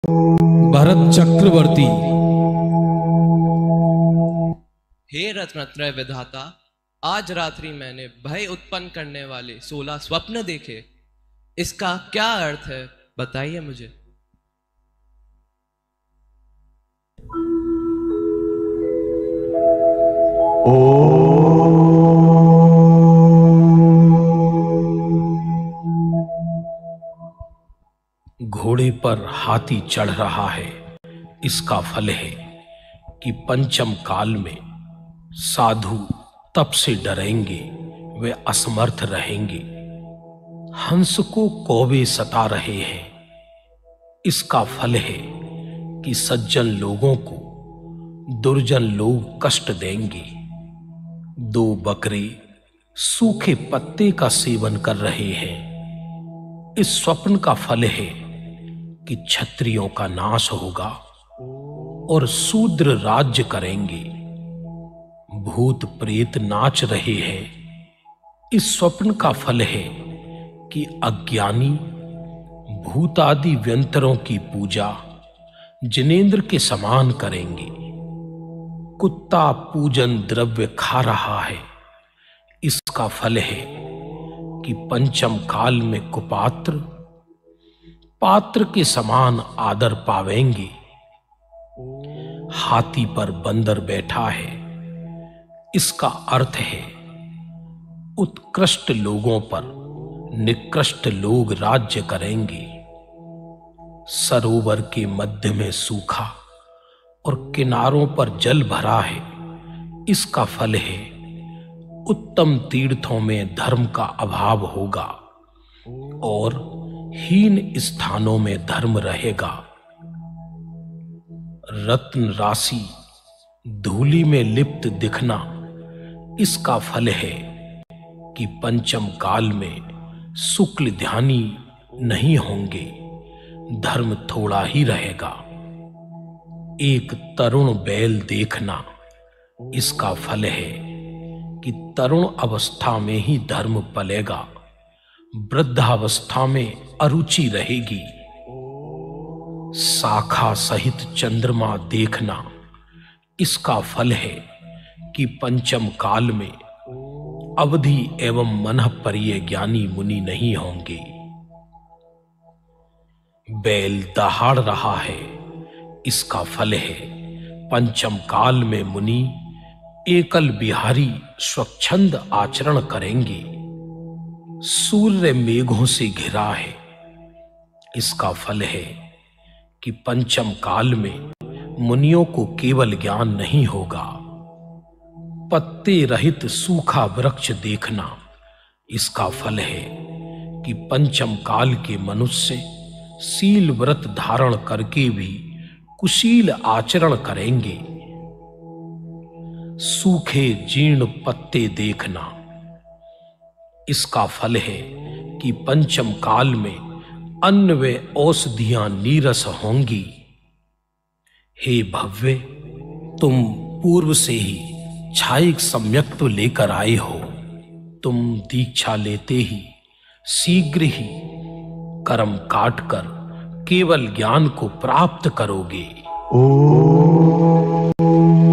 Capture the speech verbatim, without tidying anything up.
भरत चक्रवर्ती। हे रत्नत्रय विधाता, आज रात्रि मैंने भय उत्पन्न करने वाले सोलह स्वप्न देखे। इसका क्या अर्थ है, बताइए मुझे। घोड़े पर हाथी चढ़ रहा है, इसका फल है कि पंचम काल में साधु तप से डरेंगे, वे असमर्थ रहेंगे। हंस को कौवे सता रहे हैं, इसका फल है कि सज्जन लोगों को दुर्जन लोग कष्ट देंगे। दो बकरे सूखे पत्ते का सेवन कर रहे हैं, इस स्वप्न का फल है कि क्षत्रियों का नाश होगा और शूद्र राज्य करेंगे। भूत प्रेत नाच रहे हैं, इस स्वप्न का फल है कि अज्ञानी भूत आदि व्यंतरों की पूजा जिनेंद्र के समान करेंगे। कुत्ता पूजन द्रव्य खा रहा है, इसका फल है कि पंचम काल में कुपात्र पात्र के समान आदर पावेंगे। हाथी पर बंदर बैठा है, इसका अर्थ है उत्कृष्ट लोगों पर निकृष्ट लोग राज्य करेंगे। सरोवर के मध्य में सूखा और किनारों पर जल भरा है, इसका फल है उत्तम तीर्थों में धर्म का अभाव होगा और हीन स्थानों में धर्म रहेगा। रत्न राशि धूलि में लिप्त दिखना, इसका फल है कि पंचम काल में शुक्ल ध्यानी नहीं होंगे, धर्म थोड़ा ही रहेगा। एक तरुण बैल देखना, इसका फल है कि तरुण अवस्था में ही धर्म पलेगा, वृद्धावस्था में अरुचि रहेगी। शाखा सहित चंद्रमा देखना, इसका फल है कि पंचम काल में अवधि एवं मनः परिये ज्ञानी मुनि नहीं होंगे। बैल दहाड़ रहा है, इसका फल है पंचम काल में मुनि एकल बिहारी स्वच्छंद आचरण करेंगे। सूर्य मेघों से घिरा है, इसका फल है कि पंचम काल में मुनियों को केवल ज्ञान नहीं होगा। पत्ते रहित सूखा वृक्ष देखना, इसका फल है कि पंचम काल के मनुष्य शील व्रत धारण करके भी कुशील आचरण करेंगे। सूखे जीर्ण पत्ते देखना, इसका फल है कि पंचम काल में अन्न व औषधियां नीरस होंगी। हे भव्य, तुम पूर्व से ही छायिक सम्यक तो लेकर आए हो, तुम दीक्षा लेते ही शीघ्र ही कर्म काटकर केवल ज्ञान को प्राप्त करोगे।